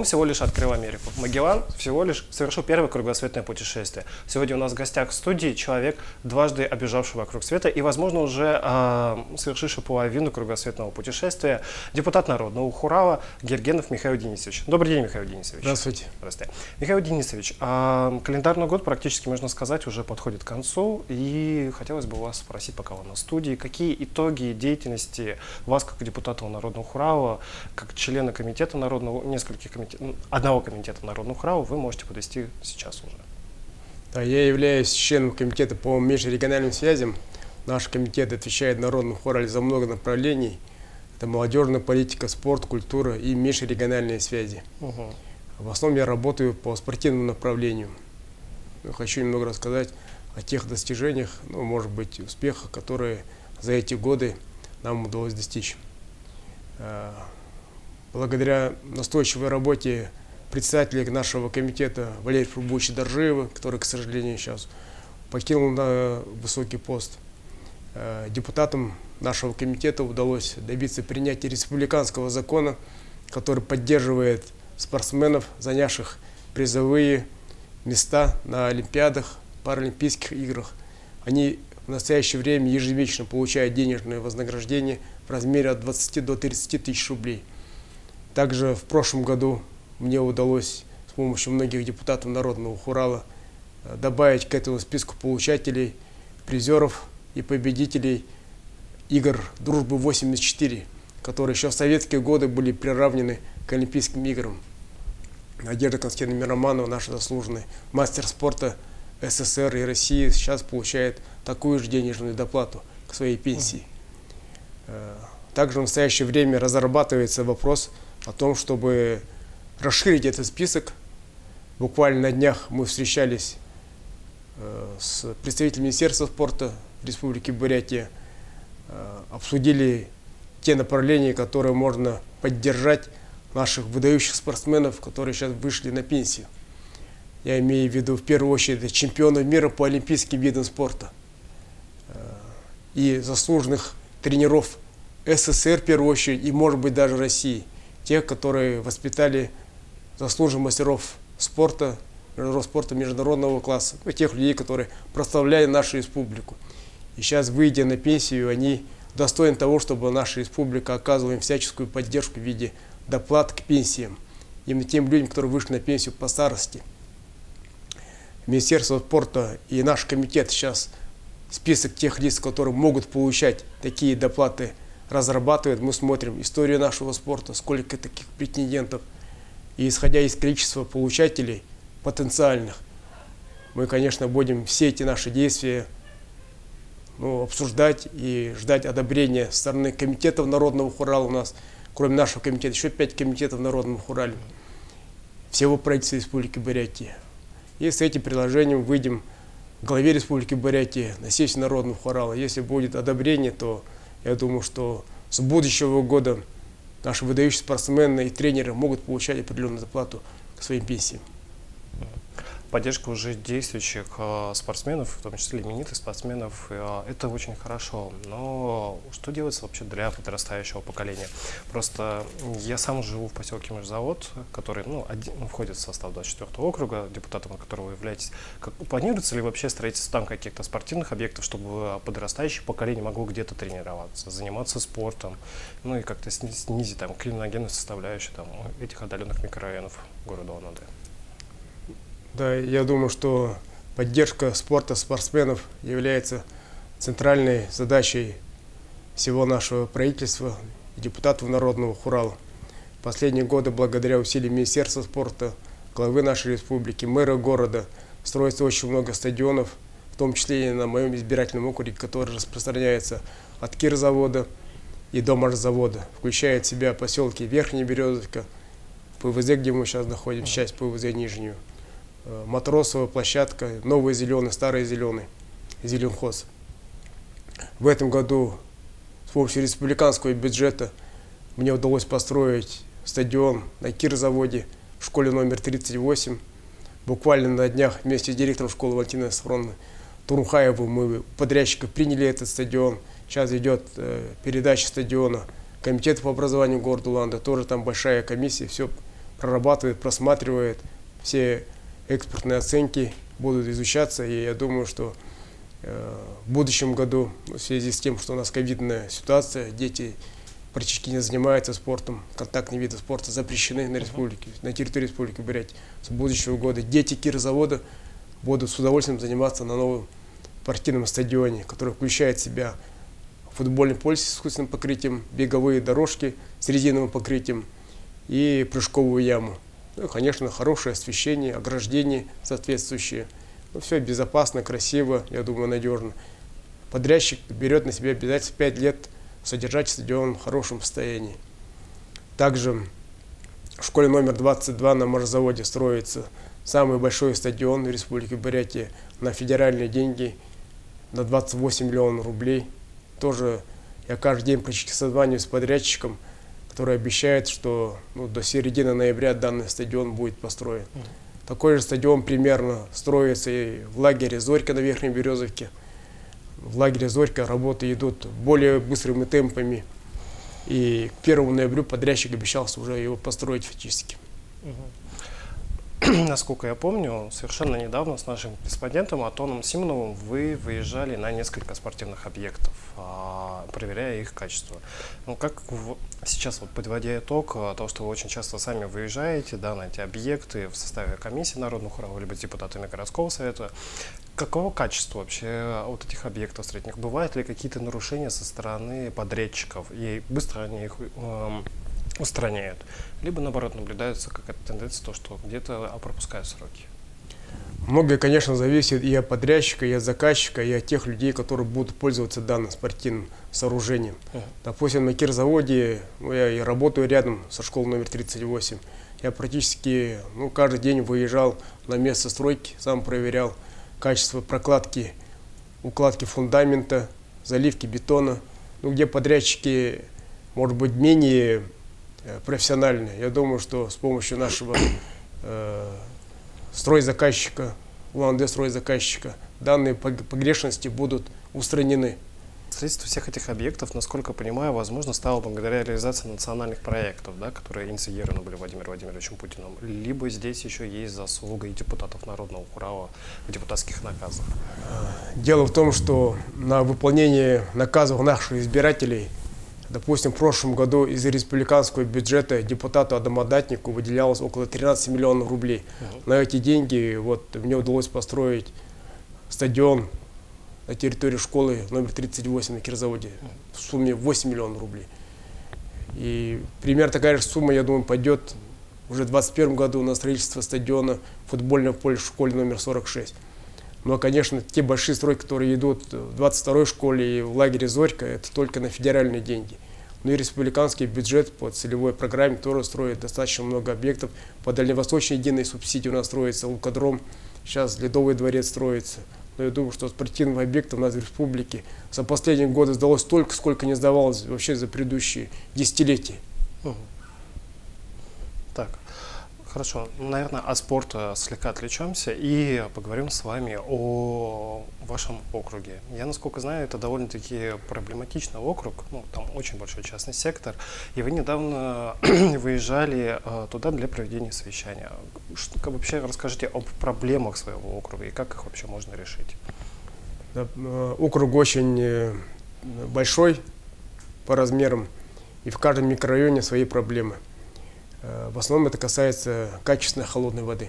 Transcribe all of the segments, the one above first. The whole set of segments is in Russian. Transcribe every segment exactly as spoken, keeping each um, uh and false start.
всего лишь открыл Америку. Магеллан всего лишь совершил первое кругосветное путешествие. Сегодня у нас в гостях в студии человек, дважды объезжавший вокруг света и, возможно, уже э, совершивший половину кругосветного путешествия, депутат Народного Хурала Гергенов Михаил Денисович. Добрый день, Михаил Денисович. Здравствуйте. Здравствуйте. Михаил Денисович, э, календарный год практически, можно сказать, уже подходит к концу, и хотелось бы вас спросить, пока вы на студии, какие итоги деятельности вас, как депутата Народного Хурала, как члена комитета Народного, нескольких комитетов, одного комитета Народного Хурала, вы можете подвести сейчас уже? Да, я являюсь членом комитета по межрегиональным связям. Наш комитет отвечает Народному Хурале за много направлений. Это молодежная политика, спорт, культура и межрегиональные связи. Угу. В основном я работаю по спортивному направлению. Хочу немного рассказать о тех достижениях, ну, может быть, успехах, которые за эти годы нам удалось достичь. Благодаря настойчивой работе председателя нашего комитета Валерия Фурбовича Доржиева, который, к сожалению, сейчас покинул на высокий пост, депутатам нашего комитета удалось добиться принятия республиканского закона, который поддерживает спортсменов, занявших призовые места на Олимпиадах, Паралимпийских играх. Они в настоящее время ежемесячно получают денежное вознаграждение в размере от двадцати до тридцати тысяч рублей. Также в прошлом году мне удалось с помощью многих депутатов Народного Хурала добавить к этому списку получателей, призеров и победителей игр «Дружбы восемьдесят четыре», которые еще в советские годы были приравнены к Олимпийским играм. Надежда Константиновна Мироманова, наша заслуженная мастер спорта СССР и России, сейчас получает такую же денежную доплату к своей пенсии. Также в настоящее время разрабатывается вопрос о том, чтобы расширить этот список. Буквально на днях мы встречались с представителем Министерства спорта Республики Бурятия, обсудили те направления, которые можно поддержать наших выдающих спортсменов, которые сейчас вышли на пенсию. Я имею в виду в первую очередь чемпионов мира по олимпийским видам спорта и заслуженных тренеров СССР в первую очередь и, может быть, даже России. Тех, которые воспитали заслуженных мастеров спорта, спорта международного класса, и тех людей, которые прославляли нашу республику. И сейчас, выйдя на пенсию, они достойны того, чтобы наша республика оказывала им всяческую поддержку в виде доплат к пенсиям. Именно тем людям, которые вышли на пенсию по старости. Министерство спорта и наш комитет сейчас список тех лиц, которые могут получать такие доплаты, разрабатывает. Мы смотрим историю нашего спорта, сколько таких претендентов. И исходя из количества получателей потенциальных, мы, конечно, будем все эти наши действия ну, обсуждать и ждать одобрения со стороны комитетов Народного Хурала. У нас, кроме нашего комитета, еще пять комитетов Народного Хурала, всего правительства Республики Бурятия. И с этим приложением выйдем к главе Республики Бурятия на сессию Народного Хурала. Если будет одобрение, то я думаю, что с будущего года наши выдающиеся спортсмены и тренеры могут получать определенную зарплату к своим пенсиям. Поддержка уже действующих э, спортсменов, в том числе именитых спортсменов, э, это очень хорошо. Но что делается вообще для подрастающего поколения? Просто я сам живу в поселке Межзавод, который ну, один, входит в состав двадцать четвёртого округа, депутатом которого вы являетесь. Как, планируется ли вообще строительство там каких-то спортивных объектов, чтобы подрастающее поколение могло где-то тренироваться, заниматься спортом, ну и как-то снизить там криминогенную составляющую там, этих отдаленных микрорайонов города Улан-Удэ? Да, я думаю, что поддержка спорта спортсменов является центральной задачей всего нашего правительства и депутатов Народного Хурала. В последние годы, благодаря усилиям Министерства спорта, главы нашей республики, мэра города, строится очень много стадионов, в том числе и на моем избирательном округе, который распространяется от Кирзавода и до Марзавода, включает в себя поселки Верхняя Березовка, ПВЗ, где мы сейчас находимся, часть ПВЗ Нижнюю, Матросовая площадка, Новый Зеленый, Старый Зеленый, Зеленхоз. В этом году с помощью республиканского бюджета мне удалось построить стадион на Кирзаводе в школе номер тридцать восемь. Буквально на днях вместе с директором школы Валентиной Сафроновной Турухаевой мы подрядчика приняли этот стадион. Сейчас идет э, передача стадиона комитету по образованию города Улан-Удэ. Тоже там большая комиссия, все прорабатывает, просматривает, все экспертные оценки будут изучаться, и я думаю, что э, в будущем году, в связи с тем, что у нас ковидная ситуация, дети практически не занимаются спортом, контактные виды спорта запрещены на, республике, на территории Республики Бурятия. С будущего года дети Кирзавода будут с удовольствием заниматься на новом спортивном стадионе, который включает в себя футбольный поле с искусственным покрытием, беговые дорожки с резиновым покрытием и прыжковую яму. Ну, конечно, хорошее освещение, ограждение соответствующее. Ну, все безопасно, красиво, я думаю, надежно. Подрядчик берет на себя обязательство пять лет содержать стадион в хорошем состоянии. Также в школе номер двадцать два на морозаводе строится самый большой стадион в Республике Бурятия на федеральные деньги на двадцать восемь миллионов рублей. Тоже я каждый день практически созваниваюсь с подрядчиком, который обещает, что ну, до середины ноября данный стадион будет построен. Mm. Такой же стадион примерно строится и в лагере «Зорька» на Верхней Березовке. В лагере «Зорька» работы идут более быстрыми темпами. И к первому ноября подрядчик обещался уже его построить фактически. Mm-hmm. Насколько я помню, совершенно недавно с нашим корреспондентом Антоном Симоновым вы выезжали на несколько спортивных объектов, проверяя их качество. Ну, как в... сейчас, вот, подводя итог того, что вы очень часто сами выезжаете, да, на эти объекты в составе комиссии Народного хора, либо депутатами городского совета, какого качества вообще вот этих объектов строительных? Бывают ли какие-то нарушения со стороны подрядчиков, и быстро они их э, устраняют? Либо, наоборот, наблюдается какая-то тенденция, то, что где-то пропускают сроки? Многое, конечно, зависит и от подрядчика, и от заказчика, и от тех людей, которые будут пользоваться данным спортивным сооружением. Uh-huh. Допустим, на Кирзаводе, ну, я и работаю рядом со школой номер тридцать восемь. Я практически ну, каждый день выезжал на место стройки, сам проверял качество прокладки, укладки фундамента, заливки бетона. Ну, где подрядчики, может быть, менее э, профессиональные. Я думаю, что с помощью нашего э, стройзаказчика, УАНД стройзаказчика, данные погрешности будут устранены. Строительство всех этих объектов, насколько я понимаю, возможно, стало благодаря реализации национальных проектов, да, которые инициированы были Владимиром Владимировичем Путиным. Либо здесь еще есть заслуга и депутатов Народного хора в депутатских наказах. Дело в том, что на выполнение наказов наших избирателей, допустим, в прошлом году из республиканского бюджета депутату Адамадатнику выделялось около тринадцати миллионов рублей. Uh-huh. На эти деньги вот, мне удалось построить стадион на территории школы номер тридцать восемь на Кирзаводе в сумме восемь миллионов рублей. И примерно такая же сумма, я думаю, пойдет уже в двадцать первом году на строительство стадиона футбольного поля в школе номер сорок шесть. Но, конечно, те большие стройки, которые идут в двадцать второй школе и в лагере «Зорька», это только на федеральные деньги. Ну и республиканский бюджет по целевой программе тоже строит достаточно много объектов. По дальневосточной единой субсидии у нас строится лукодром, сейчас Ледовый дворец строится. Но я думаю, что спортивных объектов у нас в республике за последние годы сдалось столько, сколько не сдавалось вообще за предыдущие десятилетия. Угу. Так, хорошо. Наверное, от спорта слегка отвлечемся и поговорим с вами о вашем округе. Я, насколько знаю, это довольно-таки проблематичный округ, ну, там очень большой частный сектор, и вы недавно выезжали uh, туда для проведения совещания. Что, как, вообще расскажите об проблемах своего округа и как их вообще можно решить? Да, округ очень большой по размерам, и в каждом микрорайоне свои проблемы. В основном это касается качественной холодной воды.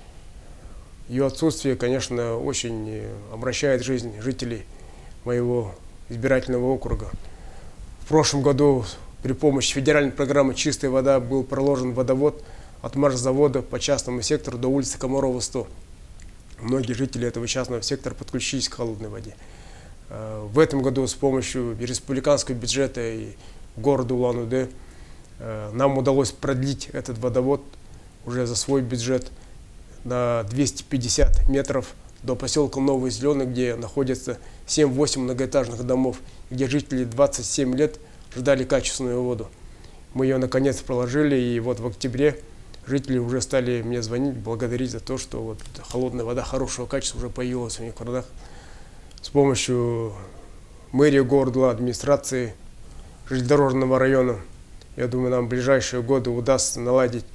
Ее отсутствие, конечно, очень обращает жизнь жителей моего избирательного округа. В прошлом году при помощи федеральной программы «Чистая вода» был проложен водовод от маржзавода по частному сектору до улицы Комарова, сто. Многие жители этого частного сектора подключились к холодной воде. В этом году с помощью республиканского бюджета и города Улан-Удэ нам удалось продлить этот водовод уже за свой бюджет на двести пятьдесят метров до поселка Новый Зеленый, где находится семь-восемь многоэтажных домов, где жители двадцать семь лет ждали качественную воду. Мы ее наконец проложили, и вот в октябре жители уже стали мне звонить, благодарить за то, что вот холодная вода хорошего качества уже появилась в их городах. С помощью мэрии города, администрации железнодорожного района, я думаю, нам в ближайшие годы удастся наладить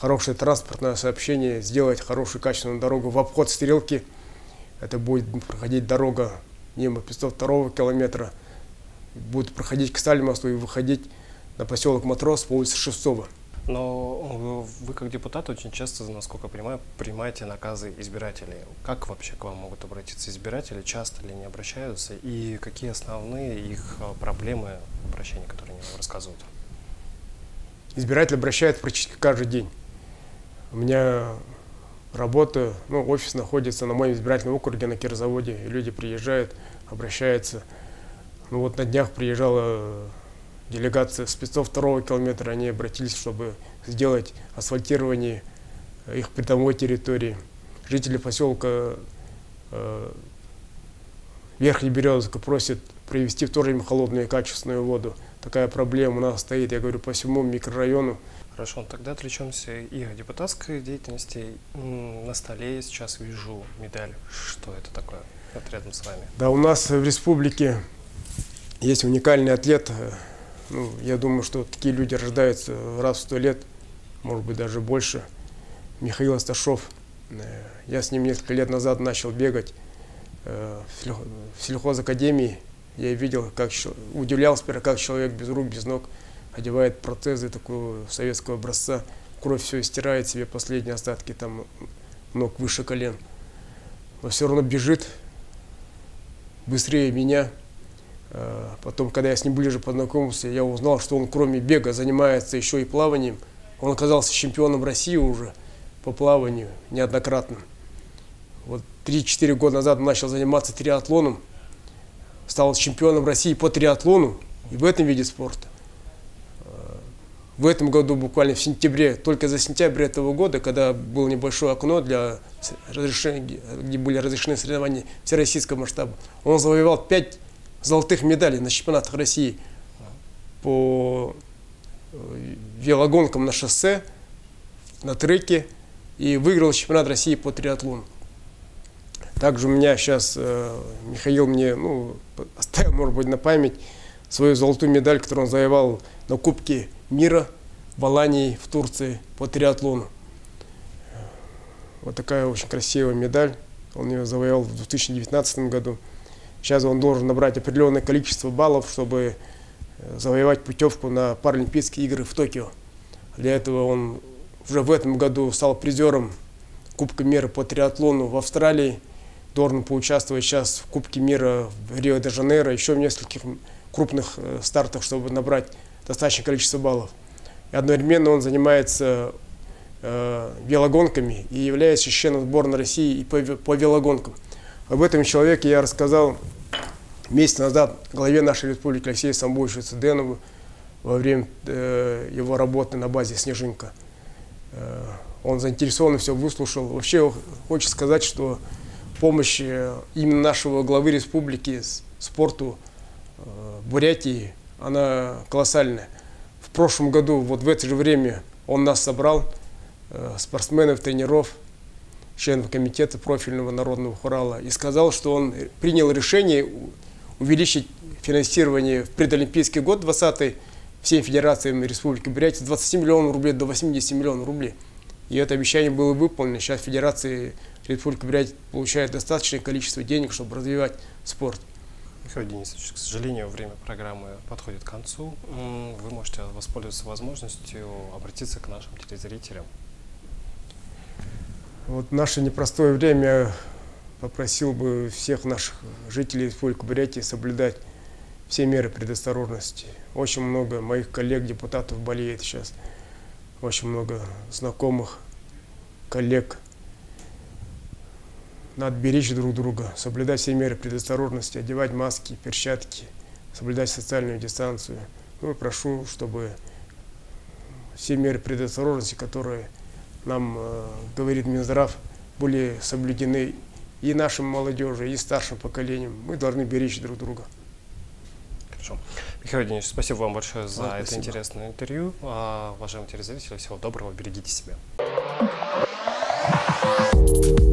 хорошее транспортное сообщение, сделать хорошую качественную дорогу в обход Стрелки. Это будет проходить дорога мимо пятьсот второго километра, будет проходить к Сталинмосту и выходить на поселок Матрос по улице Шевцова. Но вы, как депутат, очень часто, насколько я понимаю, принимаете наказы избирателей. Как вообще к вам могут обратиться избиратели? Часто ли они обращаются? И какие основные их проблемы обращения, которые они вам рассказывают? Избиратели обращаются практически каждый день. У меня работа, ну, офис находится на моем избирательном округе на Кирзаводе. И люди приезжают, обращаются. Ну вот на днях приезжала делегация с пятьсот второго километра, они обратились, чтобы сделать асфальтирование их придомовой территории. Жители поселка э, Верхняя Березовка просят привезти в то же время холодную и качественную воду. Такая проблема у нас стоит, я говорю, по всему микрорайону. Хорошо, тогда отвлечемся и от депутатской деятельности. На столе я сейчас вижу медаль. Что это такое? Вот рядом с вами. Да, у нас в республике есть уникальный атлет. Ну, я думаю, что такие люди рождаются раз в сто лет, может быть, даже больше. Михаил Асташов. Я с ним несколько лет назад начал бегать в сельхозакадемии. Я видел, как удивлялся, как человек без рук, без ног одевает протезы такого советского образца. Кровь все стирает себе, последние остатки там ног выше колен. Но все равно бежит быстрее меня. Потом, когда я с ним ближе познакомился, я узнал, что он кроме бега занимается еще и плаванием. Он оказался чемпионом России уже по плаванию неоднократно. Вот три-четыре года назад он начал заниматься триатлоном, стал чемпионом России по триатлону и в этом виде спорта. В этом году, буквально в сентябре, только за сентябрь этого года, когда было небольшое окно для разрешения, где были разрешены соревнования всероссийского масштаба, он завоевал пять золотых медалей на чемпионатах России по велогонкам на шоссе, на треке и выиграл чемпионат России по триатлону. Также у меня сейчас э, Михаил мне ну, оставил, может быть, на память свою золотую медаль, которую он завоевал на Кубке мира в Алании в Турции по триатлону. Вот такая очень красивая медаль. Он ее завоевал в две тысячи девятнадцатом году. Сейчас он должен набрать определенное количество баллов, чтобы завоевать путевку на Паралимпийские игры в Токио. Для этого он уже в этом году стал призером Кубка мира по триатлону в Австралии. Должен поучаствовать сейчас в Кубке мира в Рио-де-Жанейро, еще в нескольких крупных стартах, чтобы набрать достаточное количество баллов. И одновременно он занимается э, велогонками и является членом сборной России и по, по велогонкам. Об этом человеке я рассказал месяц назад главе нашей республики Алексею Самбуевичу Цыденову во время э, его работы на базе «Снежинка». Э, он заинтересованно все выслушал. Вообще хочется сказать, что помощь именно нашего главы республики спорту э, Бурятии, она колоссальная. В прошлом году, вот в это же время, он нас собрал, э, спортсменов, тренеров, членов комитета профильного народного хурала, и сказал, что он принял решение увеличить финансирование в предолимпийский год двадцатый всем федерациям Республики Бурятия с двадцати миллионов рублей до восьмидесяти миллионов рублей. И это обещание было выполнено. Сейчас федерации Республики Бурятия получают достаточное количество денег, чтобы развивать спорт. Михаил Денисович, к сожалению, время программы подходит к концу. Вы можете воспользоваться возможностью обратиться к нашим телезрителям. Вот в наше непростое время попросил бы всех наших жителей Республики Бурятия соблюдать все меры предосторожности. Очень много моих коллег, депутатов болеет сейчас. Очень много знакомых, коллег. Надо беречь друг друга, соблюдать все меры предосторожности, одевать маски, перчатки, соблюдать социальную дистанцию. Ну и прошу, чтобы все меры предосторожности, которые нам э, говорит Минздрав, были соблюдены и нашим молодежи, и старшим поколением. Мы должны беречь друг друга. Хорошо. Михаил Денисович, спасибо вам большое за вам это спасибо. интересное интервью. А, уважаемые телезрители, всего доброго, берегите себя.